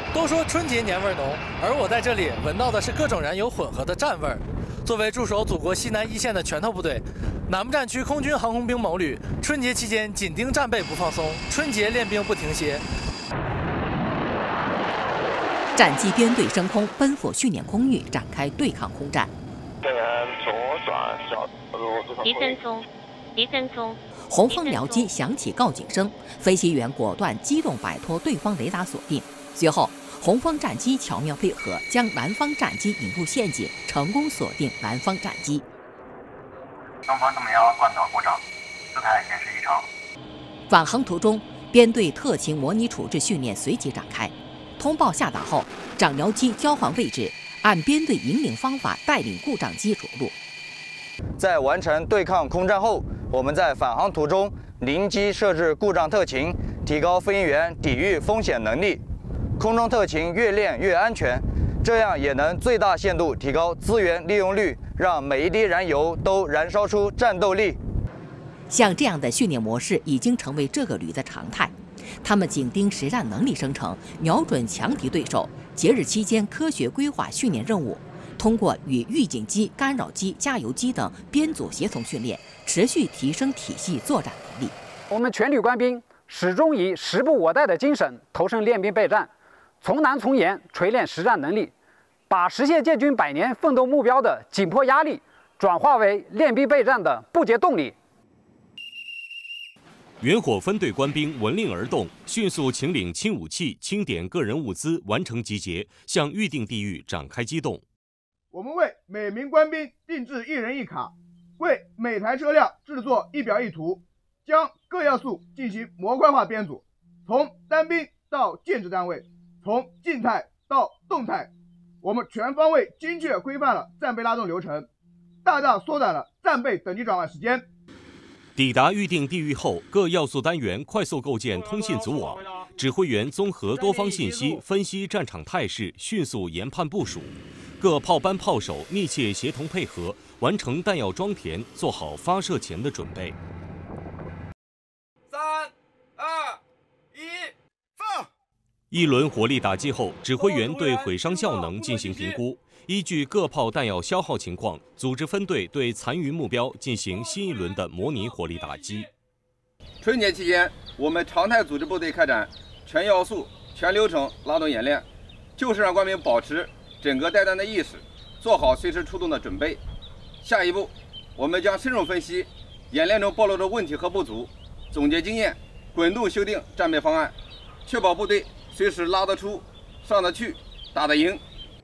都说春节年味浓，而我在这里闻到的是各种燃油混合的战味儿。作为驻守祖国西南一线的拳头部队，南部战区空军航空兵某旅春节期间紧盯战备不放松，春节练兵不停歇。 战机编队升空，奔赴训练空域，展开对抗空战。 人员左转小路。 一分钟，红枫僚机响起告警声，飞行员果断机动摆脱对方雷达锁定。随后，红枫战机巧妙配合，将南方战机引入陷阱，成功锁定南方战机。 东方101惯导故障，姿态显示异常。 返航途中，编队特勤模拟处置训练随即展开。通报下达后，长僚机交换位置，按编队引领方法带领故障机着陆。 在完成对抗空战后，我们在返航途中临机设置故障特勤，提高飞行员抵御风险能力。空中特勤越练越安全，这样也能最大限度提高资源利用率，让每一滴燃油都燃烧出战斗力。 像这样的训练模式已经成为这个旅的常态。他们紧盯实战能力生成，瞄准强敌对手，节日期间科学规划训练任务，通过与预警机、干扰机、加油机等编组协同训练，持续提升体系作战能力。 我们全旅官兵始终以时不我待的精神投身练兵备战，从难从严锤炼实战能力，把实现建军100年奋斗目标的紧迫压力转化为练兵备战的不竭动力。 远火分队官兵闻令而动，迅速请领轻武器、清点个人物资，完成集结，向预定地域展开机动。 我们为每名官兵定制1人1卡，为每台车辆制作1表1图，将各要素进行模块化编组，从单兵到建制单位，从静态到动态，我们全方位精确规范了战备拉动流程，大大缩短了战备等级转换时间。 抵达预定地域后，各要素单元快速构建通信组网，指挥员综合多方信息，分析战场态势，迅速研判部署。各炮班炮手密切协同配合，完成弹药装填，做好发射前的准备。 3、2、1，放！ 一轮火力打击后，指挥员对毁伤效能进行评估。依据各炮弹药消耗情况，组织分队对残余目标进行新一轮的模拟火力打击。 春节期间，我们常态组织部队开展全要素、全流程拉动演练，就是让官兵保持整个带弹的意识，做好随时出动的准备。下一步，我们将深入分析演练中暴露的问题和不足，总结经验，滚动修订战备方案，确保部队随时拉得出、上得去、打得赢。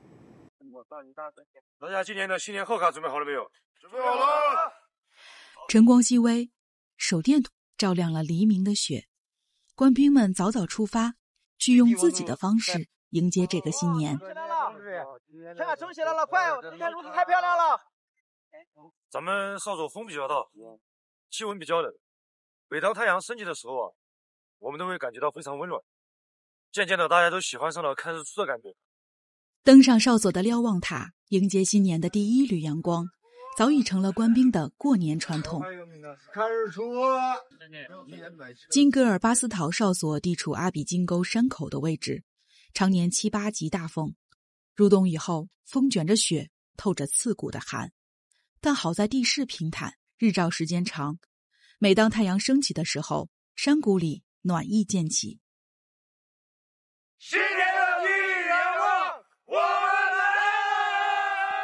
大家今年的新年贺卡准备好了没有？ 准备好了。 晨光熹微，手电筒照亮了黎明的雪。官兵们早早出发，去用自己的方式迎接这个新年。 天升起来了，快！今天路子太漂亮了。 咱们少佐风比较大，气温比较冷。每当太阳升起的时候啊，我们都会感觉到非常温暖。渐渐的，大家都喜欢上了看日出的感觉。 登上哨所的瞭望塔，迎接新年的第一缕阳光，早已成了官兵的过年传统。 看日出。 金戈尔巴斯陶哨所地处阿比金沟山口的位置，常年7、8级大风。入冬以后，风卷着雪，透着刺骨的寒。但好在地势平坦，日照时间长。每当太阳升起的时候，山谷里暖意渐起。 新年的第一阳光，我们来了！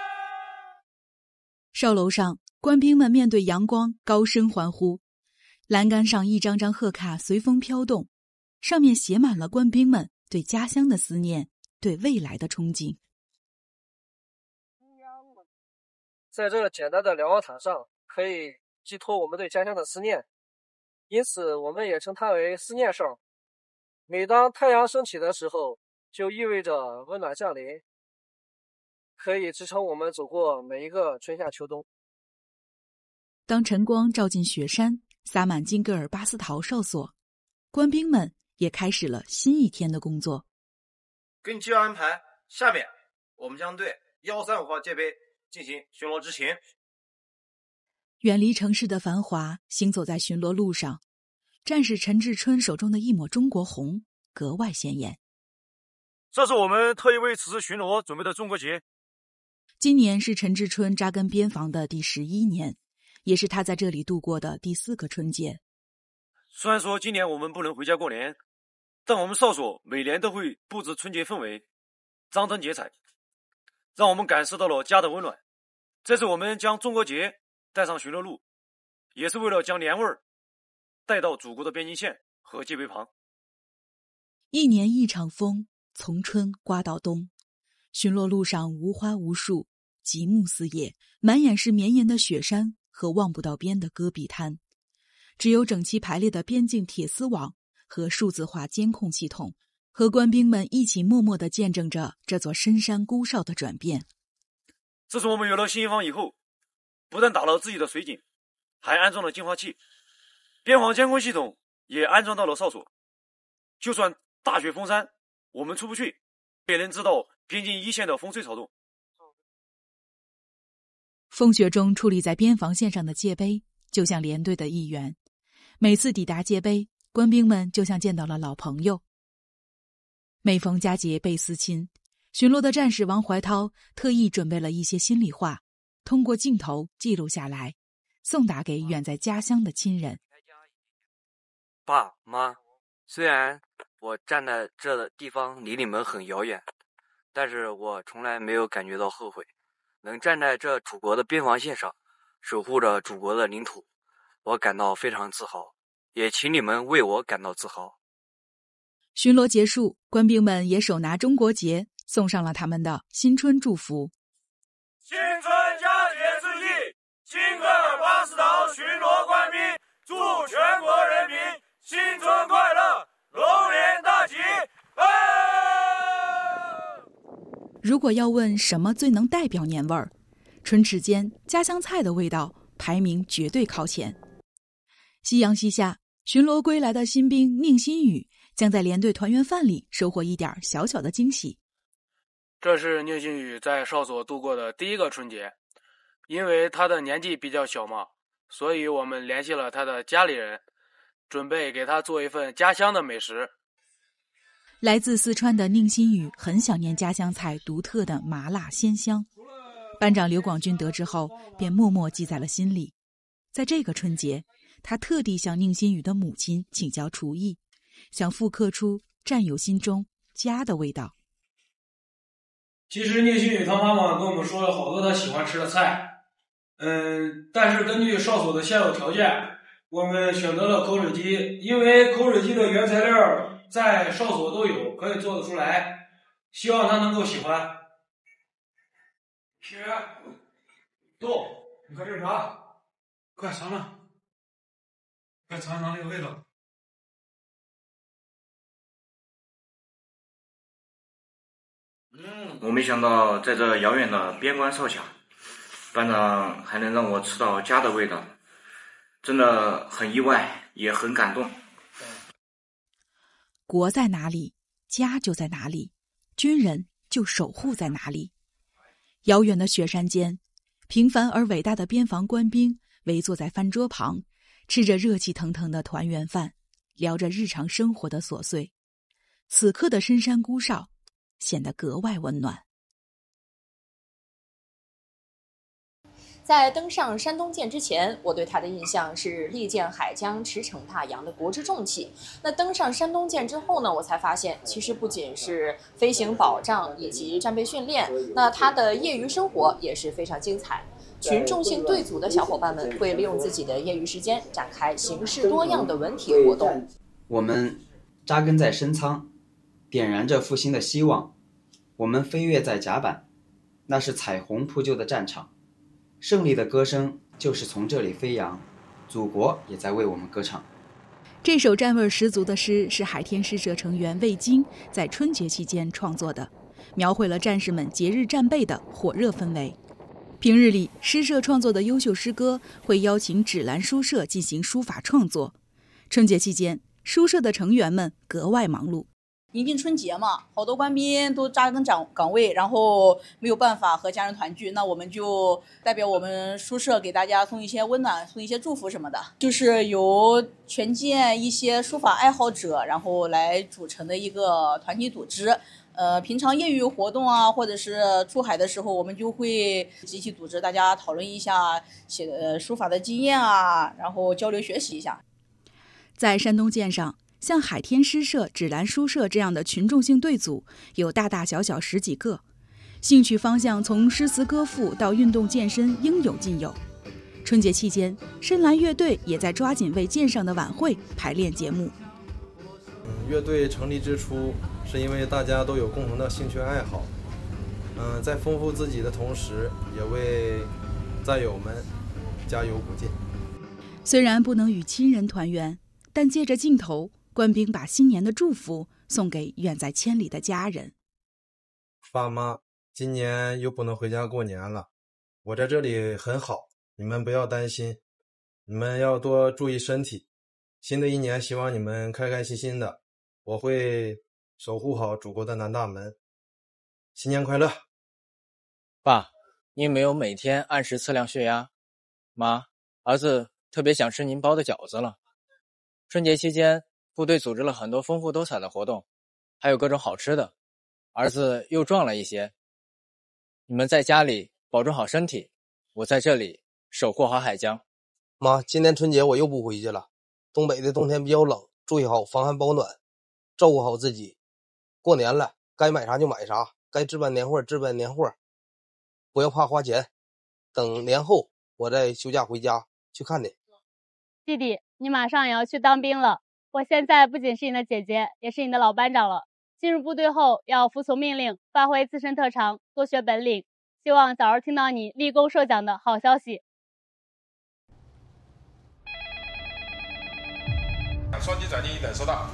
哨楼上，官兵们面对阳光高声欢呼，栏杆上一张张贺卡随风飘动，上面写满了官兵们对家乡的思念，对未来的憧憬。 在这个简单的瞭望塔上，可以寄托我们对家乡的思念，因此我们也称它为思念哨。每当太阳升起的时候，就意味着温暖降临，可以支撑我们走过每一个春夏秋冬。 当晨光照进雪山，洒满金戈尔巴斯陶哨所，官兵们也开始了新一天的工作。 根据安排，下面我们将对135号界碑进行巡逻执勤。 远离城市的繁华，行走在巡逻路上，战士陈志春手中的一抹中国红格外显眼。 这是我们特意为此次巡逻准备的中国结。 今年是陈志春扎根边防的第11年，也是他在这里度过的第4个春节。 虽然说今年我们不能回家过年，但我们哨所每年都会布置春节氛围，张灯结彩，让我们感受到了家的温暖。这次我们将中国结带上巡逻路，也是为了将年味儿带到祖国的边境线和界碑旁。 一年一场风，从春刮到冬，巡逻路上无花无树，极目四野，满眼是绵延的雪山和望不到边的戈壁滩，只有整齐排列的边境铁丝网和数字化监控系统，和官兵们一起默默地见证着这座深山孤哨的转变。 自从我们有了新营房以后，不但打了自己的水井，还安装了净化器，边防监控系统也安装到了哨所。就算大雪封山，我们出不去，也能知道边境一线的风吹草动。 风雪中矗立在边防线上的界碑，就像连队的一员。每次抵达界碑，官兵们就像见到了老朋友。每逢佳节倍思亲，巡逻的战士王怀涛特意准备了一些心里话，通过镜头记录下来，送达给远在家乡的亲人。 爸妈，虽然我站在这地方离你们很遥远，但是我从来没有感觉到后悔，能站在这祖国的边防线上，守护着祖国的领土，我感到非常自豪，也请你们为我感到自豪。 巡逻结束，官兵们也手拿中国结，送上了他们的新春祝福。 新春佳节之际，金戈尔巴士岛巡逻官兵祝全国人民新春快乐，龙年大吉！ 如果要问什么最能代表年味儿，唇齿间家乡菜的味道排名绝对靠前。夕阳西下，巡逻归来的新兵宁新宇将在连队团圆饭里收获一点小小的惊喜。 这是宁新宇在哨所度过的第1个春节，因为他的年纪比较小嘛，所以我们联系了他的家里人，准备给他做一份家乡的美食。 来自四川的宁新宇很想念家乡菜独特的麻辣鲜香，班长刘广军得知后便默默记在了心里。在这个春节，他特地向宁新宇的母亲请教厨艺，想复刻出战友心中家的味道。 其实宁新宇他妈妈跟我们说了好多他喜欢吃的菜，但是根据哨所的现有条件，我们选择了口水鸡，因为口水鸡的原材料在哨所都有，可以做得出来，希望他能够喜欢。雪，豆，你快这是啥？快尝尝，快尝尝那个味道。 我没想到在这遥远的边关哨卡，班长还能让我吃到家的味道，真的很意外，也很感动。 国在哪里，家就在哪里，军人就守护在哪里。遥远的雪山间，平凡而伟大的边防官兵围坐在饭桌旁，吃着热气腾腾的团圆饭，聊着日常生活的琐碎。此刻的深山孤哨显得格外温暖。 在登上山东舰之前，我对他的印象是利剑海疆、驰骋大洋的国之重器。那登上山东舰之后呢，我才发现，其实不仅是飞行保障以及战备训练，那他的业余生活也是非常精彩。群众性队组的小伙伴们会利用自己的业余时间，展开形式多样的文体活动。 我们扎根在深仓，点燃着复兴的希望。我们飞跃在甲板，那是彩虹铺就的战场。胜利的歌声就是从这里飞扬，祖国也在为我们歌唱。 这首战味十足的诗是海天诗社成员魏京在春节期间创作的，描绘了战士们节日战备的火热氛围。平日里，诗社创作的优秀诗歌会邀请芷兰书社进行书法创作。春节期间，书社的成员们格外忙碌。 临近春节嘛，好多官兵都扎根岗位，然后没有办法和家人团聚，那我们就代表我们宿舍给大家送一些温暖，送一些祝福什么的。就是由全县一些书法爱好者，然后来组成的一个团体组织。平常业余活动啊，或者是出海的时候，我们就会集体组织大家讨论一下写书法的经验啊，然后交流学习一下。 在山东舰上，像海天诗社、芷兰书社这样的群众性队组有大大小小10几个，兴趣方向从诗词歌赋到运动健身应有尽有。春节期间，深蓝乐队也在抓紧为舰上的晚会排练节目。 乐队成立之初，是因为大家都有共同的兴趣爱好，在丰富自己的同时，也为战友们加油鼓劲。 虽然不能与亲人团圆，但借着镜头，官兵把新年的祝福送给远在千里的家人。 爸妈，今年又不能回家过年了，我在这里很好，你们不要担心，你们要多注意身体。新的一年，希望你们开开心心的，我会守护好祖国的南大门。新年快乐！ 爸，你有没有每天按时测量血压？妈，儿子特别想吃您包的饺子了。春节期间，部队组织了很多丰富多彩的活动，还有各种好吃的。儿子又壮了一些。你们在家里保重好身体，我在这里守护好海疆。 妈，今年春节我又不回去了。东北的冬天比较冷，注意好防寒保暖，照顾好自己。过年了，该买啥就买啥，该置办年货置办年货，不要怕花钱。等年后我再休假回家去看你。 弟弟，你马上也要去当兵了，我现在不仅是你的姐姐，也是你的老班长了。进入部队后要服从命令，发挥自身特长，多学本领，希望早日听到你立功受奖的好消息。 双击转进1等，收到。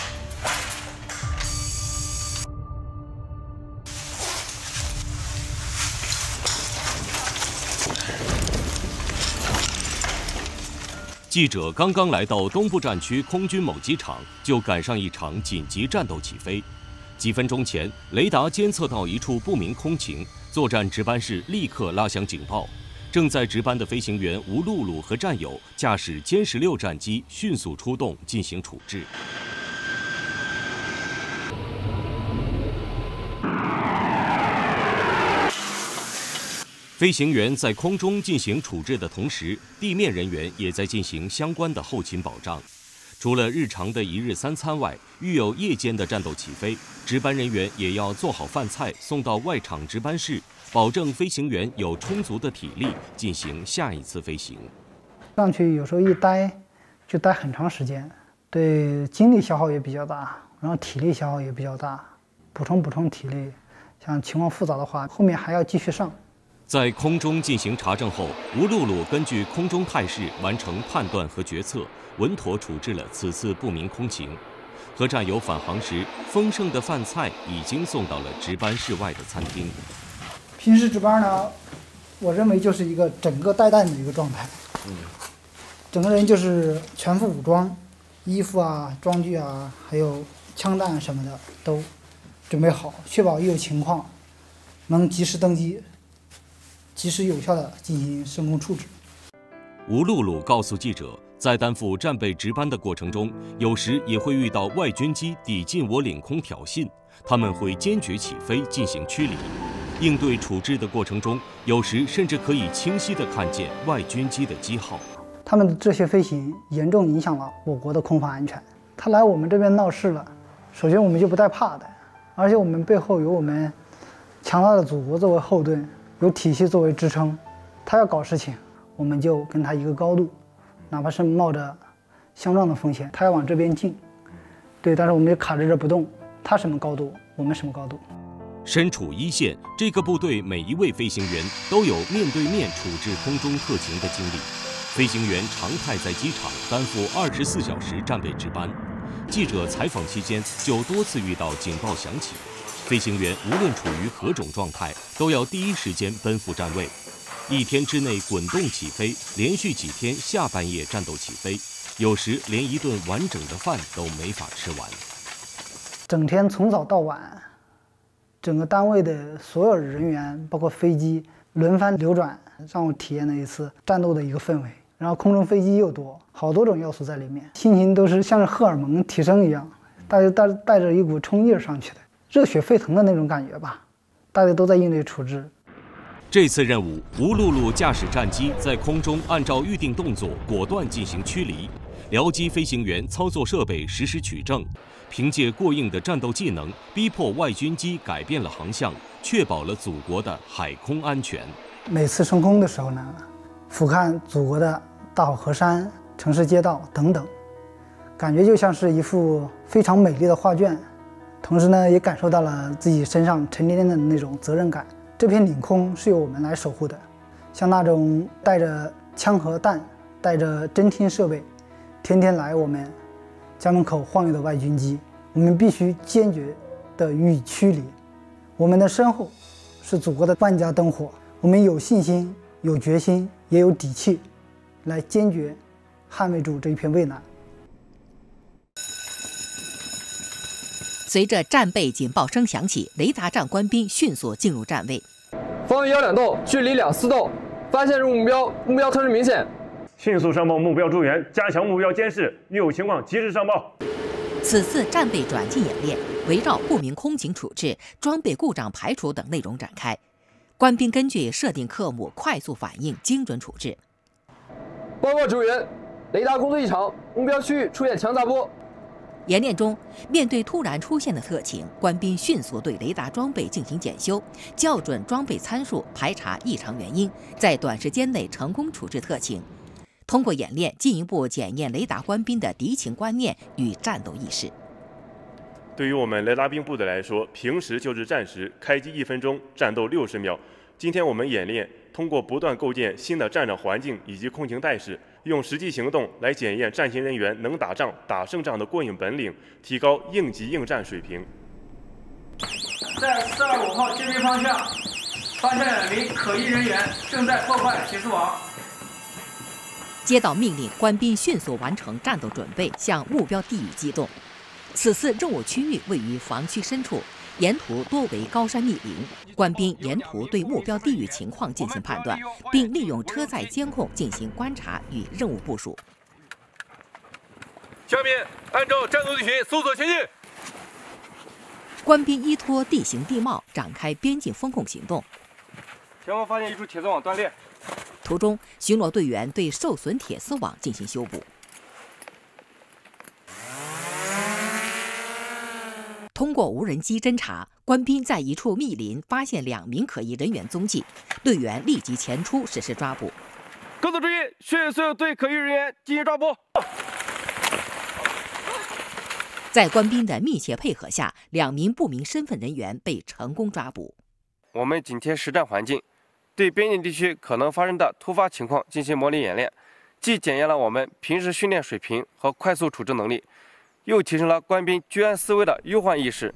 记者刚刚来到东部战区空军某机场，就赶上一场紧急战斗起飞。几分钟前，雷达监测到一处不明空情，作战值班室立刻拉响警报。正在值班的飞行员吴露露和战友驾驶歼16战机迅速出动进行处置。飞行员在空中进行处置的同时，地面人员也在进行相关的后勤保障。除了日常的一日三餐外，遇有夜间的战斗起飞，值班人员也要做好饭菜送到外场值班室，保证飞行员有充足的体力进行下一次飞行。 上去有时候一待就待很长时间，对精力消耗也比较大，然后体力消耗也比较大，补充体力。像情况复杂的话，后面还要继续上。 在空中进行查证后，吴露露根据空中态势完成判断和决策，稳妥处置了此次不明空情。和战友返航时，丰盛的饭菜已经送到了值班室外的餐厅。 平时值班呢，我认为就是一个整个带弹的一个状态，整个人就是全副武装，衣服啊、装具啊，还有枪弹什么的都准备好，确保一有情况能及时登机，及时有效的进行升空处置。 吴露露告诉记者，在担负战备值班的过程中，有时也会遇到外军机抵近我领空挑衅，他们会坚决起飞进行驱离。应对处置的过程中，有时甚至可以清晰地看见外军机的机号。 他们的这些飞行严重影响了我国的空防安全。他来我们这边闹事了，首先我们就不带怕的，而且我们背后有我们强大的祖国作为后盾，有体系作为支撑。他要搞事情，我们就跟他一个高度，哪怕是冒着相撞的风险，他要往这边进，对，但是我们就卡在这不动。他什么高度，我们什么高度。 身处一线，这个部队每一位飞行员都有面对面处置空中特情的经历。飞行员常态在机场担负24小时战备值班。记者采访期间就多次遇到警报响起，飞行员无论处于何种状态，都要第一时间奔赴站位。一天之内滚动起飞，连续几天下半夜战斗起飞，有时连一顿完整的饭都没法吃完。 整天从早到晚，整个单位的所有人员，包括飞机轮番流转，让我体验了一次战斗的一个氛围。然后空中飞机又多，好多种要素在里面，心情都是像是荷尔蒙提升一样，大家带着一股冲劲上去的，热血沸腾的那种感觉吧。大家都在应对处置。 这次任务，吴露露驾驶战机在空中按照预定动作果断进行驱离，僚机飞行员操作设备实时取证，凭借过硬的战斗技能，逼迫外军机改变了航向，确保了祖国的海空安全。 每次升空的时候呢，俯瞰祖国的大好河山、城市街道等等，感觉就像是一幅非常美丽的画卷，同时呢，也感受到了自己身上沉甸甸的那种责任感。这片领空是由我们来守护的，像那种带着枪和弹、带着侦听设备，天天来我们家门口晃悠的外军机，我们必须坚决地予以驱离。我们的身后是祖国的万家灯火，我们有信心、有决心，也有底气，来坚决捍卫住这一片蔚蓝。 随着战备警报声响起，雷达站官兵迅速进入站位。 方圆1-2洞，距离2、4洞，发现入目标，目标特征明显。 迅速上报目标助援，加强目标监视，遇有情况及时上报。 此次战备转进演练围绕不明空警处置、装备故障排除等内容展开，官兵根据设定科目快速反应，精准处置。 报告支援，雷达工作异常，目标区域出现强杂波。 演练中，面对突然出现的特情，官兵迅速对雷达装备进行检修，校准装备参数，排查异常原因，在短时间内成功处置特情。通过演练，进一步检验雷达官兵的敌情观念与战斗意识。 对于我们雷达兵部队来说，平时就是战时，开机1分钟，战斗60秒。今天我们演练，通过不断构建新的战场环境以及空情态势，用实际行动来检验战勤人员能打仗、打胜仗的过硬本领，提高应急应战水平。 在425号接兵方向，发现2名可疑人员正在破坏铁丝网。 接到命令，官兵迅速完成战斗准备，向目标地域机动。此次任务区域位于防区深处，沿途多为高山密林，官兵沿途对目标地域情况进行判断，并利用车载监控进行观察与任务部署。 下面按照战斗地形搜索前进。 官兵依托地形地貌展开边境风控行动。 前方发现一处铁丝网断裂， 途中巡逻队员对受损铁丝网进行修补。通过无人机侦查，官兵在一处密林发现2名可疑人员踪迹，队员立即前出实施抓捕。 各组注意，迅速对可疑人员进行抓捕。 在官兵的密切配合下，2名不明身份人员被成功抓捕。 我们紧贴实战环境，对边境地区可能发生的突发情况进行模拟演练，既检验了我们平时训练水平和快速处置能力，又提升了官兵居安思危的忧患意识。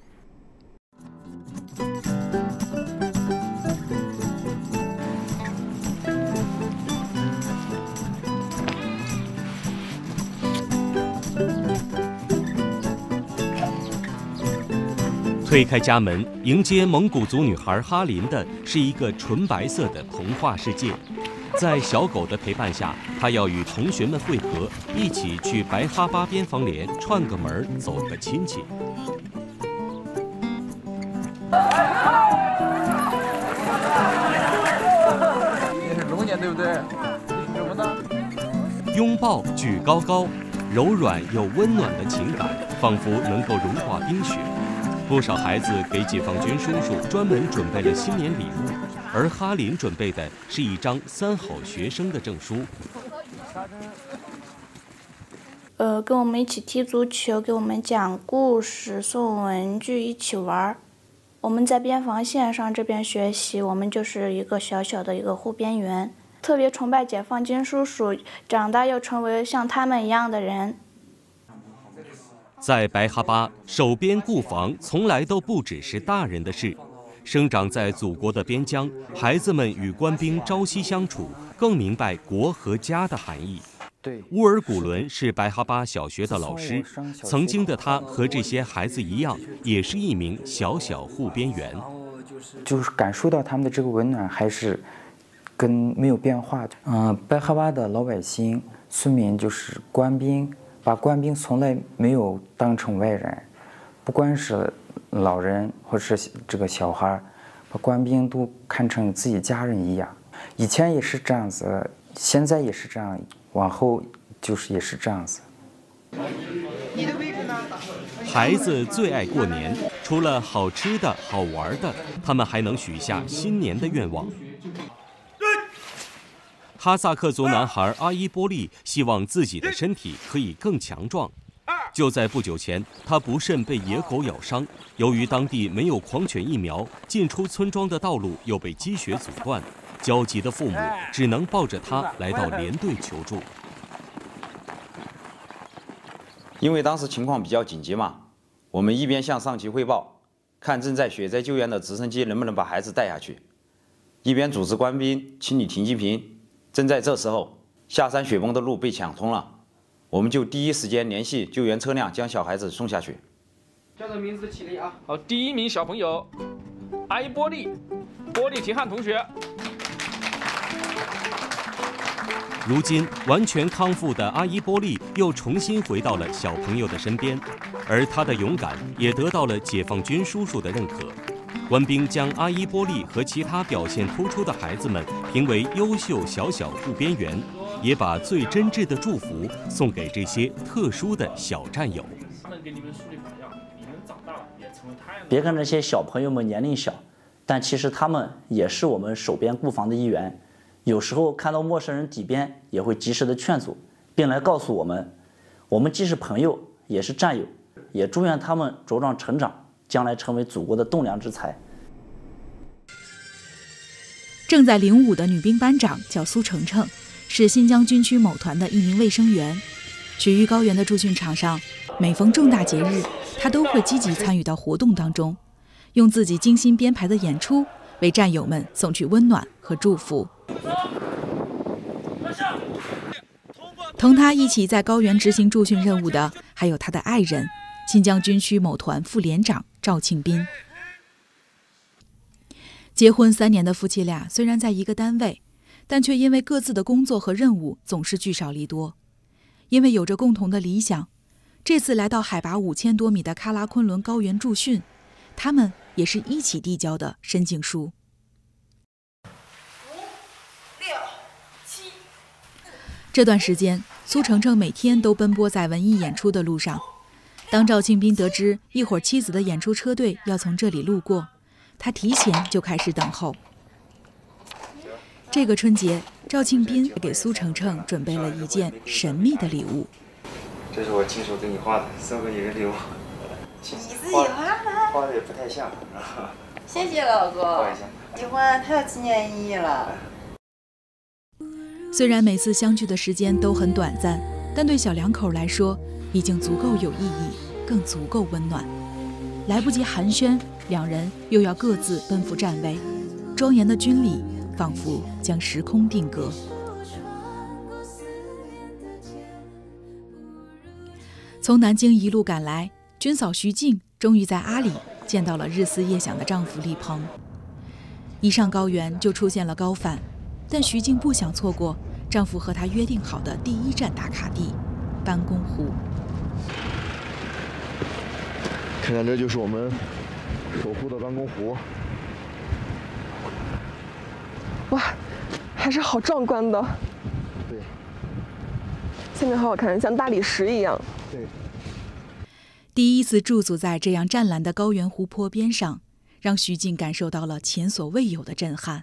推开家门，迎接蒙古族女孩哈林的是一个纯白色的童话世界。在小狗的陪伴下，她要与同学们会合，一起去白哈巴边防连串个门，走个亲戚。 这是龙年对不对？什么呢？ 拥抱举高高，柔软又温暖的情感，仿佛能够融化冰雪。不少孩子给解放军叔叔专门准备了新年礼物，而哈林准备的是一张3好学生的证书。 跟我们一起踢足球，给我们讲故事，送文具，一起玩。我们在边防线上这边学习，我们就是一个小小的一个护边员。特别崇拜解放军叔叔，长大要成为像他们一样的人。 在白哈巴，守边固防从来都不只是大人的事。生长在祖国的边疆，孩子们与官兵朝夕相处，更明白国和家的含义。 乌尔古伦是白哈巴小学的老师，曾经的他和这些孩子一样，也是一名小护边员。 就是感受到他们的这个温暖还是跟没有变化的。白哈巴的老百姓、村民就是官兵，把官兵从来没有当成外人，不管是老人或是这个小孩，把官兵都看成自己家人一样。以前也是这样子，现在也是这样，往后就是也是这样子。 孩子最爱过年，除了好吃的好玩的，他们还能许下新年的愿望。哈萨克族男孩阿依波利希望自己的身体可以更强壮。就在不久前，他不慎被野狗咬伤，由于当地没有狂犬疫苗，进出村庄的道路又被积雪阻断，焦急的父母只能抱着他来到连队求助。 因为当时情况比较紧急嘛，我们一边向上级汇报，看正在雪灾救援的直升机能不能把孩子带下去，一边组织官兵清理停机坪。正在这时候，下山雪崩的路被抢通了，我们就第一时间联系救援车辆，将小孩子送下去。 叫着名字起立啊！好，第一名小朋友阿依波利，波利提汉同学。 如今完全康复的阿依波利又重新回到了小朋友的身边，而他的勇敢也得到了解放军叔叔的认可。官兵将阿依波利和其他表现突出的孩子们评为优秀小护边员，也把最真挚的祝福送给这些特殊的小战友。 他们给你们树立榜样，你们长大了也成为他人。 别看这些小朋友们年龄小，但其实他们也是我们守边固防的一员。有时候看到陌生人抵边，也会及时的劝阻，并来告诉我们既是朋友，也是战友，也祝愿他们茁壮成长，将来成为祖国的栋梁之才。 正在领舞的女兵班长叫苏程程，是新疆军区某团的一名卫生员。雪域高原的驻训场上，每逢重大节日，她都会积极参与到活动当中，用自己精心编排的演出为战友们送去温暖和祝福。同他一起在高原执行驻训任务的，还有他的爱人，新疆军区某团副连长赵庆斌。结婚3年的夫妻俩虽然在一个单位，但却因为各自的工作和任务总是聚少离多。因为有着共同的理想，这次来到海拔5000多米的喀拉昆仑高原驻训，他们也是一起递交的申请书。这段时间，苏程程每天都奔波在文艺演出的路上。当赵庆斌得知一会儿妻子的演出车队要从这里路过，他提前就开始等候。这个春节，赵庆斌给苏程程准备了一件神秘的礼物。 这是我亲手给你画的，送给你的礼物。 你自己画的？ 画的也不太像。 谢谢老公，结婚太有纪念意义了。 虽然每次相聚的时间都很短暂，但对小两口来说已经足够有意义，更足够温暖。来不及寒暄，两人又要各自奔赴站位，庄严的军礼仿佛将时空定格。从南京一路赶来，军嫂徐静终于在阿里见到了日思夜想的丈夫李鹏。一上高原就出现了高反，但徐静不想错过丈夫和她约定好的第一站打卡地班公湖。 看看，这就是我们守护的班公湖。 哇，还是好壮观的。 对， 下面好好看，像大理石一样。 对。 第一次驻足在这样湛蓝的高原湖泊边上，让徐静感受到了前所未有的震撼。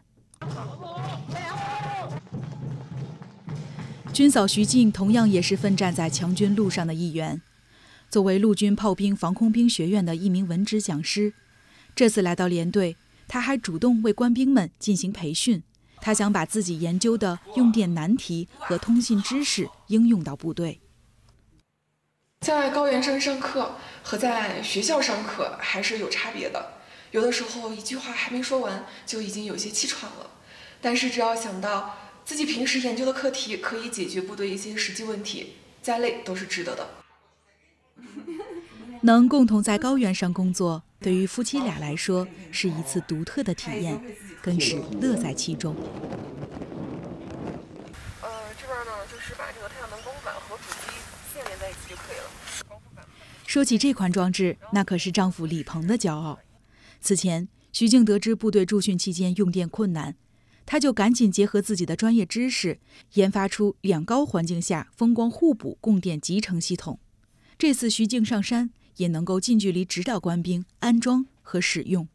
军嫂徐静同样也是奋战在强军路上的一员。作为陆军炮兵防空兵学院的一名文职讲师，这次来到连队，他还主动为官兵们进行培训。他想把自己研究的用电难题和通信知识应用到部队。 在高原上上课和在学校上课还是有差别的，有的时候一句话还没说完就已经有些气喘了。但是只要想到自己平时研究的课题可以解决部队一些实际问题，再累都是值得的。 能共同在高原上工作，对于夫妻俩来说是一次独特的体验，更是乐在其中。 这边呢，就是把这个太阳能光伏板和主机线连在一起就可以了。 说起这款装置，那可是丈夫李鹏的骄傲。此前，徐静得知部队驻训期间用电困难，他就赶紧结合自己的专业知识，研发出两高环境下风光互补供电集成系统。这次徐静上山，也能够近距离指导官兵安装和使用。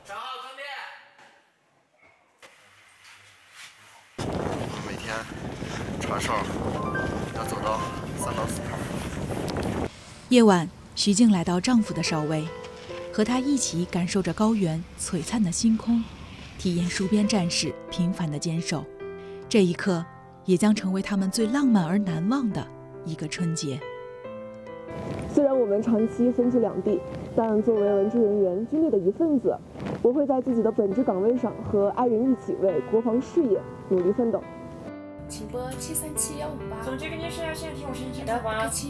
每天传哨要走到3到4趟。 夜晚，徐静来到丈夫的哨位，和他一起感受着高原璀璨的星空，体验戍边战士平凡的坚守。这一刻，也将成为他们最浪漫而难忘的一个春节。 虽然我们长期分居两地，但作为文职人员、军队的一份子，我会在自己的本职岗位上和爱人一起为国防事业努力奋斗。 请拨737-158。 总局根据摄像线提供信息，待会儿。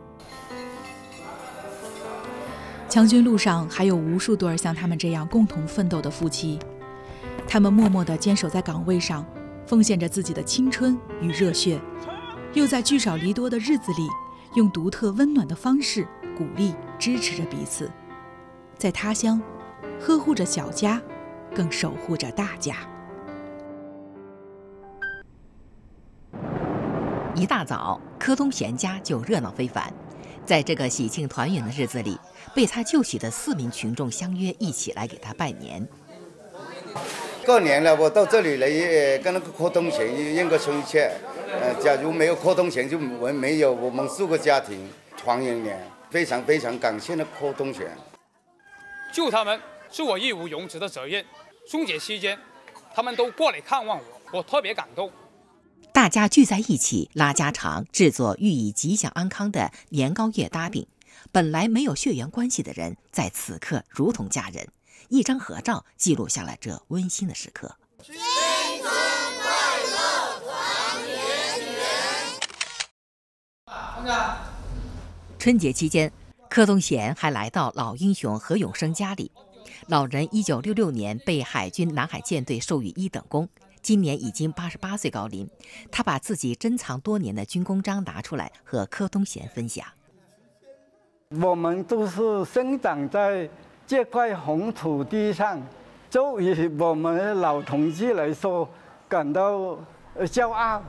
强军路上还有无数对像他们这样共同奋斗的夫妻，他们默默地坚守在岗位上，奉献着自己的青春与热血，又在聚少离多的日子里，用独特温暖的方式鼓励支持着彼此，在他乡呵护着小家，更守护着大家。 一大早，柯东贤家就热闹非凡。在这个喜庆团圆的日子里，被他救起的4名群众相约一起来给他拜年。 过年了，我到这里来跟那个柯东贤应个春节。假如没有柯东贤，就没有我们4个家庭团圆年。非常非常感谢的柯东贤。 救他们是我义无容辞的责任。春节期间，他们都过来看望我特别感动。 大家聚在一起拉家常，制作寓意吉祥安康的年糕月大饼。本来没有血缘关系的人，在此刻如同家人。一张合照记录下了这温馨的时刻。 新春快乐，团圆圆。 春节期间，柯东贤还来到老英雄何永生家里。老人1966年被海军南海舰队授予1等功。今年已经88岁高龄，他把自己珍藏多年的军功章拿出来和柯东贤分享。 我们都是生长在这块红土地上，就以我们老同志来说，感到骄傲。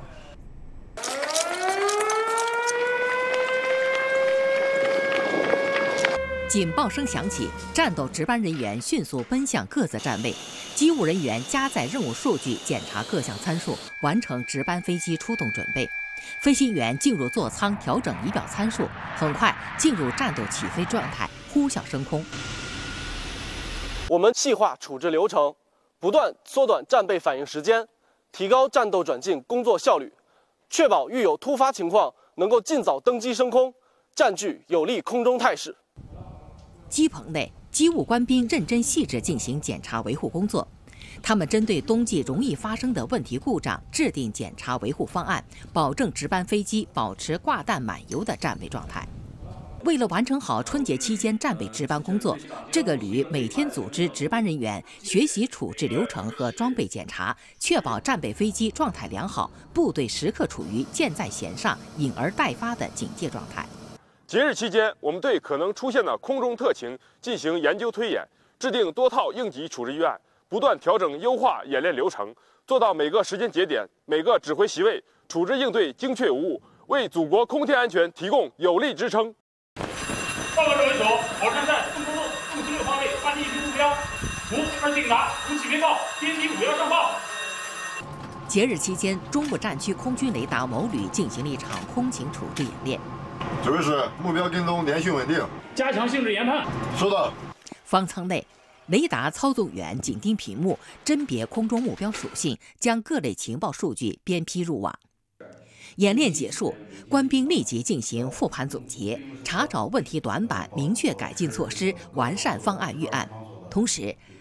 警报声响起，战斗值班人员迅速奔向各自站位，机务人员加载任务数据，检查各项参数，完成值班飞机出动准备。飞行员进入座舱调整仪表参数，很快进入战斗起飞状态，呼啸升空。 我们细化处置流程，不断缩短战备反应时间，提高战斗转进工作效率，确保遇有突发情况能够尽早登机升空，占据有利空中态势。 机棚内，机务官兵认真细致进行检查维护工作。他们针对冬季容易发生的问题故障，制定检查维护方案，保证值班飞机保持挂弹满油的战备状态。为了完成好春节期间战备值班工作，这个旅每天组织值班人员学习处置流程和装备检查，确保战备飞机状态良好，部队时刻处于箭在弦上、引而待发的警戒状态。 节日期间，我们对可能出现的空中特情进行研究推演，制定多套应急处置预案，不断调整优化演练流程，做到每个时间节点、每个指挥席位处置应对精确无误，为祖国空天安全提供有力支撑。 报告指挥所，保山站纵东路476方位发现一批目标，5、2警达，5起鞭炮，编辑5要上报。 节日期间，中部战区空军雷达某旅进行了一场空情处置演练。 指挥室，目标跟踪连续稳定， 加强性质研判。 收到。 方舱内，雷达操纵员紧盯屏幕，甄别空中目标属性，将各类情报数据编批入网。演练结束，官兵立即进行复盘总结，查找问题短板，明确改进措施，完善方案预案。同时，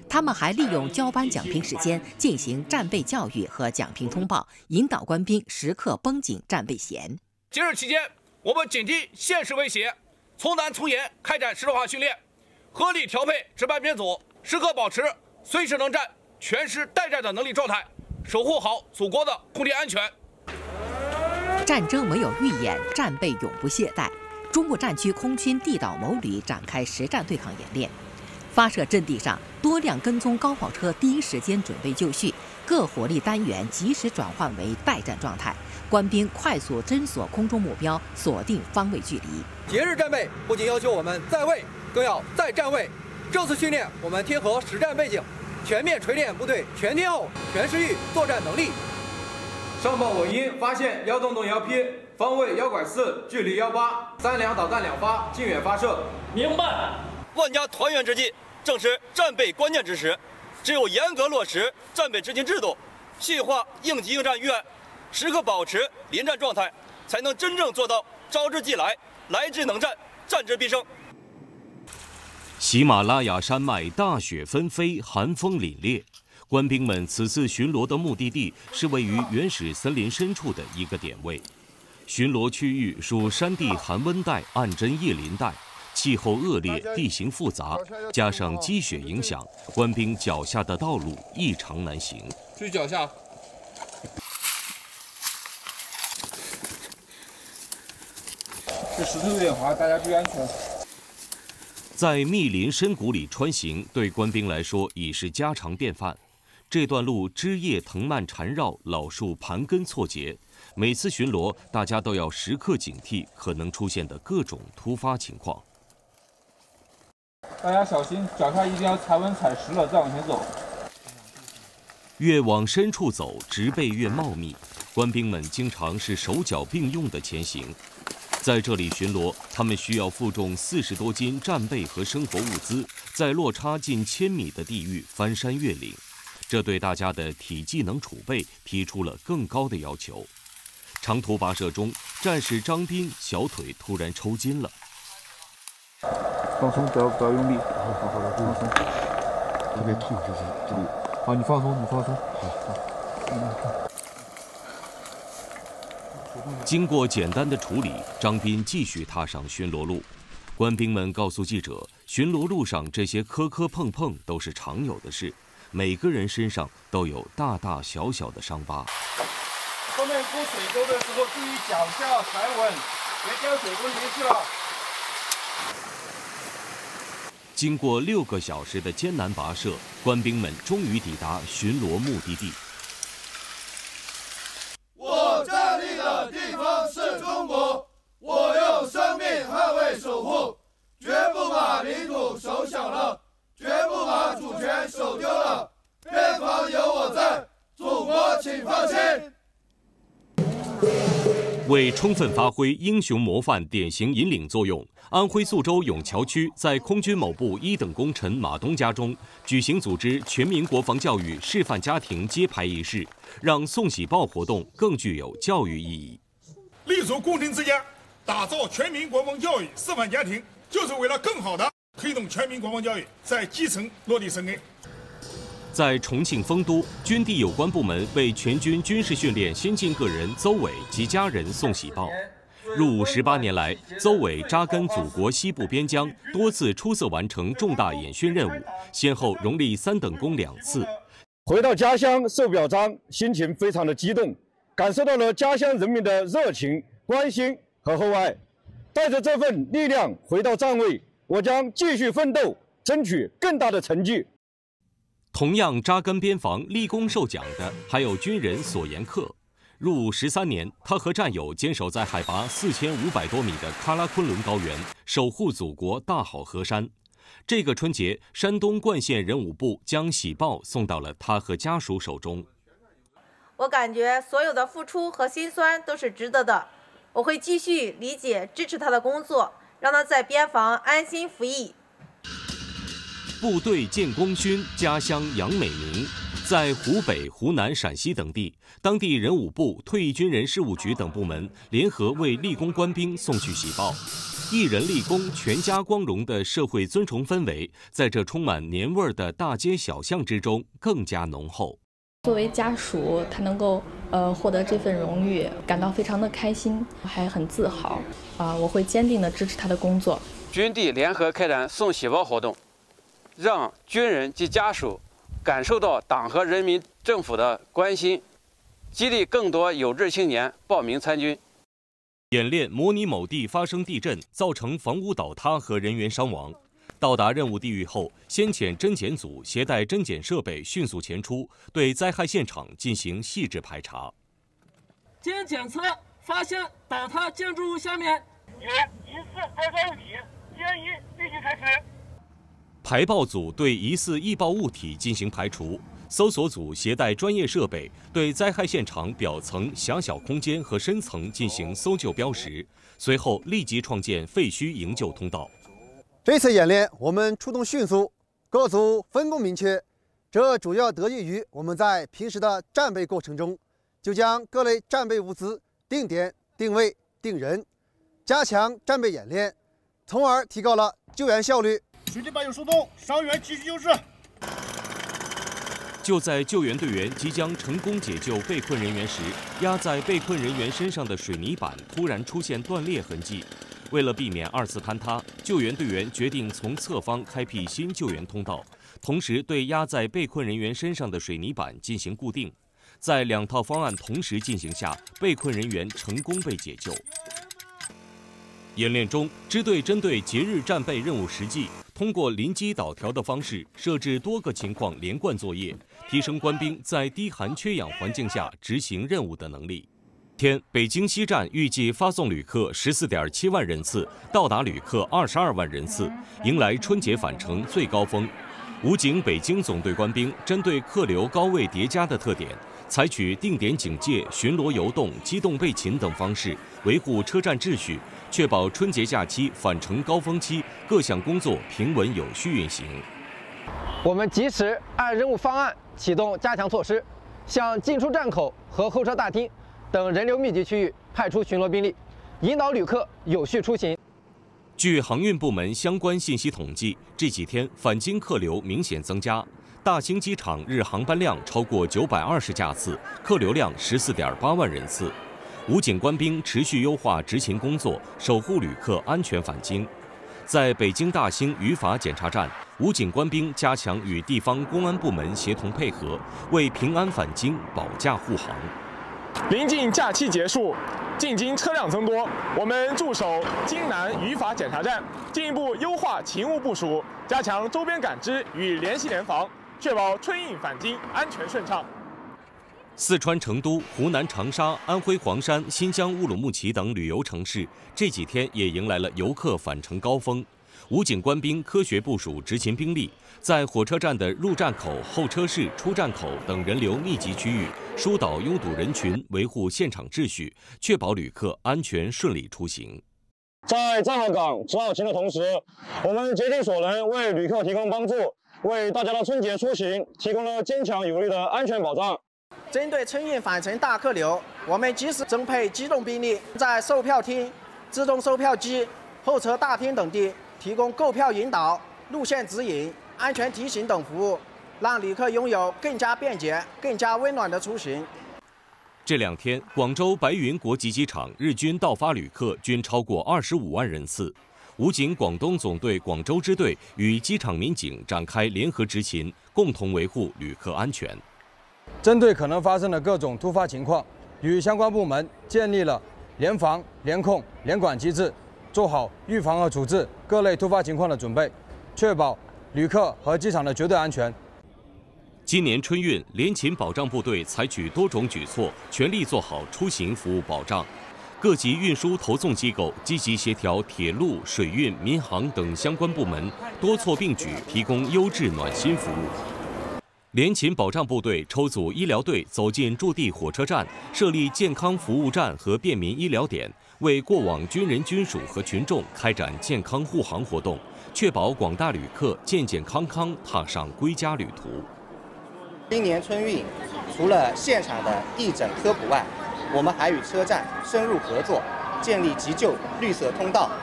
他们还利用交班讲评时间进行战备教育和讲评通报，引导官兵时刻绷紧战备弦。 节日期间，我们警惕现实威胁，从难从严开展实战化训练，合理调配值班编组，时刻保持随时能战、全师待战的能力状态，守护好祖国的空地安全。 战争没有预演，战备永不懈怠。中部战区空军地导某旅展开实战对抗演练，发射阵地上多辆跟踪高炮车第一时间准备就绪，各火力单元及时转换为待战状态，官兵快速侦索空中目标，锁定方位距离。 节日战备不仅要求我们在位，更要在站位。这次训练我们贴合实战背景，全面锤炼部队全天候、全时域作战能力。 上报我因发现1洞洞1批，方位1拐4，距离183辆导弹2发，近远发射。 明白。万家团圆之际，正是战备关键之时，只有严格落实战备执行制度，细化应急应战预案，时刻保持临战状态，才能真正做到招之即来，来之能战，战之必胜。 喜马拉雅山脉大雪纷飞，寒风凛冽。官兵们此次巡逻的目的地是位于原始森林深处的一个点位，巡逻区域属山地寒温带暗针叶林带，气候恶劣，地形复杂，加上积雪影响，官兵脚下的道路异常难行。 注意脚下。这石头有点滑，大家注意安全。 在密林深谷里穿行，对官兵来说已是家常便饭。这段路枝叶藤蔓缠绕，老树盘根错节。每次巡逻，大家都要时刻警惕可能出现的各种突发情况。 大家小心，脚下一定要踩稳踩实了再往前走。 越往深处走，植被越茂密，官兵们经常是手脚并用的前行。在这里巡逻，他们需要负重40多斤战备和生活物资，在落差近1000米的地域翻山越岭。这对大家的体技能储备提出了更高的要求。长途跋涉中，战士张斌小腿突然抽筋了。 放松，不要用力，好，放松。 特别痛，这里。 好，你放松。好。 经过简单的处理，张斌继续踏上巡逻路。官兵们告诉记者，巡逻路上这些磕磕碰碰都是常有的事。每个人身上都有大大小小的伤疤。 后面过水沟的时候，注意脚下踩稳，别掉水沟里面去了。 经过6个小时的艰难跋涉，官兵们终于抵达巡逻目的地。 我站立的地方是中国，我用生命捍卫守护，绝不把领土守小了。绝不把主权守丢了，边防有我在，祖国请放心。 为充分发挥英雄模范典型引领作用，安徽宿州永桥区在空军某部1等功臣马东家中举行组织全民国防教育示范家庭揭牌仪式，让送喜报活动更具有教育意义。 立足工程之家，打造全民国防教育示范家庭，就是为了更好的推动全民国防教育在基层落地生根。 在重庆丰都，军地有关部门为全军军事训练先进个人邹伟及家人送喜报。入伍18年来，邹伟扎根祖国西部边疆，多次出色完成重大演训任务，先后荣立3等功2次。 回到家乡受表彰，心情非常的激动，感受到了家乡人民的热情、关心和厚爱。带着这份力量回到站位，我将继续奋斗，争取更大的成绩。 同样扎根边防、立功受奖的还有军人索延克。入伍13年，他和战友坚守在海拔4500多米的喀拉昆仑高原，守护祖国大好河山。这个春节，山东冠县人武部将喜报送到了他和家属手中。 我感觉所有的付出和辛酸都是值得的，我会继续理解、支持他的工作，让他在边防安心服役。 部队建功勋，家乡扬美名。在湖北、湖南、陕西等地，当地人武部、退役军人事务局等部门联合为立功官兵送去喜报。 一人立功，全家光荣的社会尊崇氛围，在这充满年味儿的大街小巷之中更加浓厚。 作为家属，他能够获得这份荣誉，感到非常的开心，还很自豪。我会坚定地支持他的工作。 军地联合开展送喜包活动，让军人及家属感受到党和人民政府的关心，激励更多有志青年报名参军。 演练模拟某地发生地震，造成房屋倒塌和人员伤亡。到达任务地域后，先遣侦检组携带侦检设备迅速前出，对灾害现场进行细致排查。 经检测发现倒塌建筑物下面有疑似爆炸物体，建议立即拆除。 排爆组对疑似易爆物体进行排除，搜索组携带专业设备对灾害现场表层狭小空间和深层进行搜救标识，随后立即创建废墟营救通道。 这次演练我们出动迅速，各组分工明确，这主要得益于我们在平时的战备过程中，就将各类战备物资定点、定位、定人，加强战备演练，从而提高了救援效率。 水滴把有疏动，伤员继续救治。 就在救援队员即将成功解救被困人员时，压在被困人员身上的水泥板突然出现断裂痕迹。为了避免二次坍塌，救援队员决定从侧方开辟新救援通道，同时对压在被困人员身上的水泥板进行固定。在2套方案同时进行下，被困人员成功被解救。演练中，支队针对节日战备任务实际，通过临机导调的方式设置多个情况连贯作业，提升官兵在低寒缺氧环境下执行任务的能力。天，北京西站预计发送旅客14.7万人次，到达旅客22万人次，迎来春节返程最高峰。武警北京总队官兵针对客流高位叠加的特点，采取定点警戒、巡逻游动、机动备勤等方式，维护车站秩序，确保春节假期返程高峰期各项工作平稳有序运行。 我们及时按任务方案启动加强措施，向进出站口和候车大厅等人流密集区域派出巡逻兵力，引导旅客有序出行。 据航运部门相关信息统计，这几天返京客流明显增加，大兴机场日航班量超过920架次，客流量14.8万人次。武警官兵持续优化执勤工作，守护旅客安全返京。在北京大兴语法检查站，武警官兵加强与地方公安部门协同配合，为平安返京保驾护航。 临近假期结束，进京车辆增多，我们驻守京南语法检查站，进一步优化勤务部署，加强周边感知与联系联防，确保春运返京安全顺畅。 四川成都、湖南长沙、安徽黄山、新疆乌鲁木齐等旅游城市这几天也迎来了游客返程高峰。武警官兵科学部署执勤兵力，在火车站的入站口、候车室、出站口等人流密集区域疏导拥堵人群，维护现场秩序，确保旅客安全顺利出行。 在站好岗、执好勤的同时，我们竭尽所能为旅客提供帮助，为大家的春节出行提供了坚强有力的安全保障。 针对春运返程大客流，我们及时增配机动兵力，在售票厅、自动售票机、候车大厅等地提供购票引导、路线指引、安全提醒等服务，让旅客拥有更加便捷、更加温暖的出行。 这2天，广州白云国际机场日均到发旅客均超过25万人次。武警广东总队广州支队与机场民警展开联合执勤，共同维护旅客安全。 针对可能发生的各种突发情况，与相关部门建立了联防、联控、联管机制，做好预防和处置各类突发情况的准备，确保旅客和机场的绝对安全。 今年春运，联勤保障部队采取多种举措，全力做好出行服务保障。各级运输投送机构积极协调铁路、水运、民航等相关部门，多措并举，提供优质暖心服务。联勤保障部队抽组医疗队走进驻地火车站，设立健康服务站和便民医疗点，为过往军人军属和群众开展健康护航活动，确保广大旅客健健康康踏上归家旅途。 今年春运，除了现场的义诊科普外，我们还与车站深入合作，建立急救绿色通道，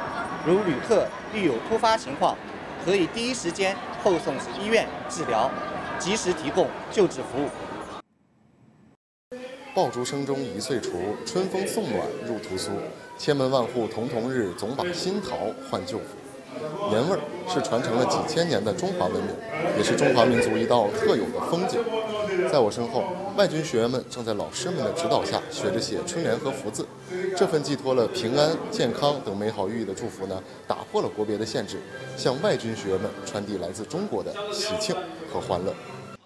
如旅客遇有突发情况，可以第一时间后送至医院治疗，及时提供救治服务。 爆竹声中一岁除，春风送暖入屠苏。千门万户曈曈日，总把新桃换旧符。年味儿是传承了几千年的中华文明，也是中华民族一道特有的风景。在我身后，外军学员们正在老师们的指导下学着写春联和福字。这份寄托了平安、健康等美好寓意的祝福呢，打破了国别的限制，向外军学员们传递来自中国的喜庆和欢乐。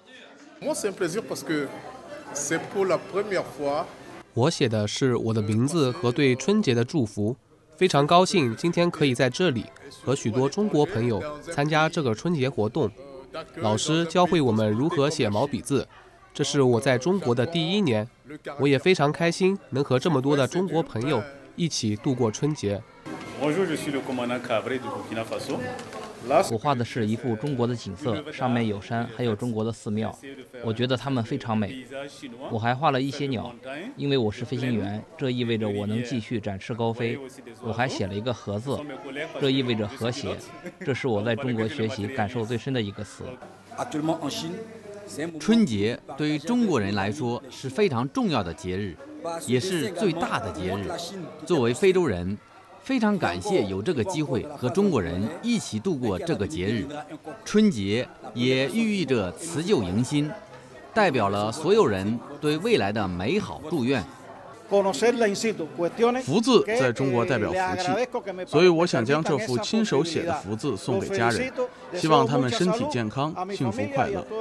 我写的是我的名字和对春节的祝福，非常高兴今天可以在这里和许多中国朋友参加这个春节活动。老师教会我们如何写毛笔字，这是我在中国的第1年，我也非常开心能和这么多的中国朋友一起度过春节。 我画的是一幅中国的景色，上面有山，还有中国的寺庙，我觉得它们非常美。我还画了一些鸟，因为我是飞行员，这意味着我能继续展翅高飞。我还写了一个和字，这意味着和谐，这是我在中国学习感受最深的一个词。 春节对于中国人来说是非常重要的节日，也是最大的节日。作为非洲人，非常感谢有这个机会和中国人一起度过这个节日。春节也寓意着辞旧迎新，代表了所有人对未来的美好祝愿。 福字在中国代表福气，所以我想将这幅亲手写的福字送给家人，希望他们身体健康、幸福快乐。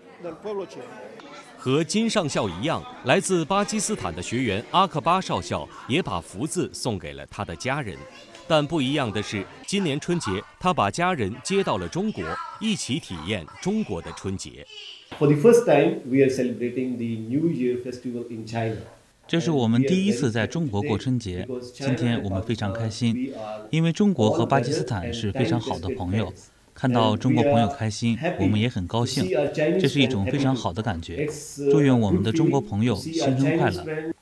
和金上校一样，来自巴基斯坦的学员阿克巴少校也把福字送给了他的家人。但不一样的是，今年春节他把家人接到了中国，一起体验中国的春节。 这是我们第一次在中国过春节，今天我们非常开心，因为中国和巴基斯坦是非常好的朋友。看到中国朋友开心，我们也很高兴，这是一种非常好的感觉。祝愿我们的中国朋友新春快乐。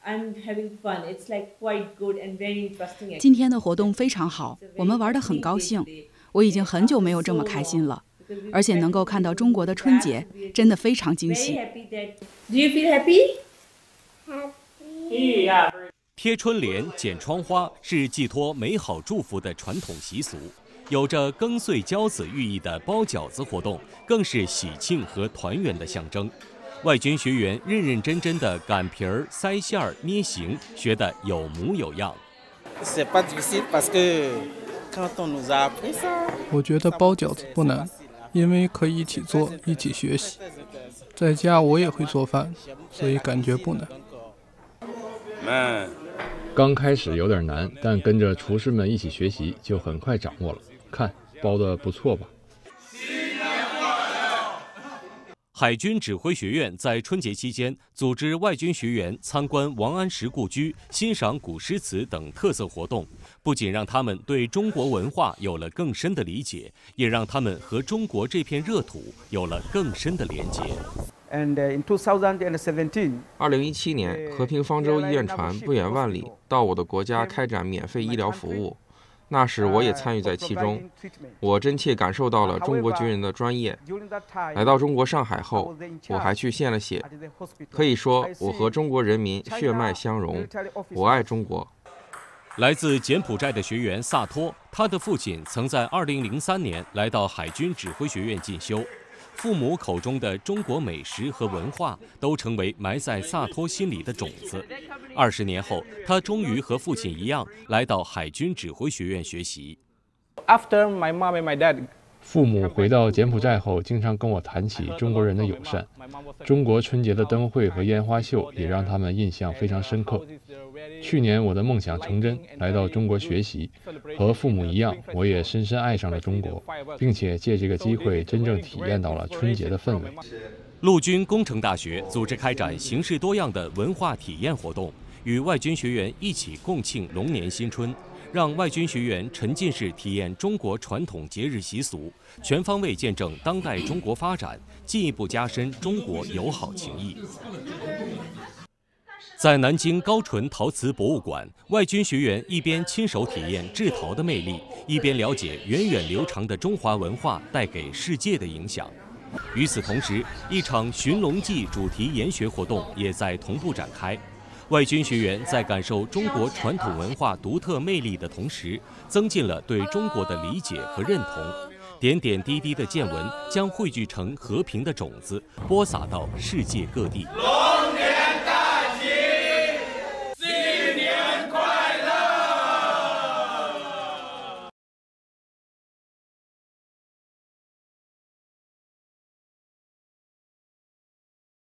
今天的活动非常好，我们玩得很高兴。我已经很久没有这么开心了，而且能够看到中国的春节，真的非常惊喜。 贴春联、剪窗花是寄托美好祝福的传统习俗。有着庚岁交子寓意的包饺子活动，更是喜庆和团圆的象征。外军学员认认真真的擀皮儿、塞馅儿、捏形，学得有模有样。 我觉得包饺子不难，因为可以一起做，一起学习。在家我也会做饭，所以感觉不难。 刚开始有点难，但跟着厨师们一起学习，就很快掌握了。看，包得不错吧？ 海军指挥学院在春节期间组织外军学员参观王安石故居、欣赏古诗词等特色活动，不仅让他们对中国文化有了更深的理解，也让他们和中国这片热土有了更深的连结。 2017年，和平方舟医院船不远万里到我的国家开展免费医疗服务，那时我也参与在其中，我真切感受到了中国军人的专业。来到中国上海后，我还去献了血，可以说我和中国人民血脉相融，我爱中国。 来自柬埔寨的学员萨托，他的父亲曾在2003年来到海军指挥学院进修。父母口中的中国美食和文化都成为埋在萨托心里的种子。20年后，他终于和父亲一样来到海军指挥学院学习。 父母回到柬埔寨后，经常跟我谈起中国人的友善。中国春节的灯会和烟花秀也让他们印象非常深刻。去年我的梦想成真，来到中国学习，和父母一样，我也深深爱上了中国，并且借这个机会真正体验到了春节的氛围。 陆军工程大学组织开展形式多样的文化体验活动，与外军学员一起共庆龙年新春，让外军学员沉浸式体验中国传统节日习俗，全方位见证当代中国发展，进一步加深中国友好情谊。 在南京高淳陶瓷博物馆，外军学员一边亲手体验制陶的魅力，一边了解源远流长的中华文化带给世界的影响。与此同时，一场寻龙记主题研学活动也在同步展开。外军学员在感受中国传统文化独特魅力的同时，增进了对中国的理解和认同。点点滴滴的见闻将汇聚成和平的种子，播撒到世界各地。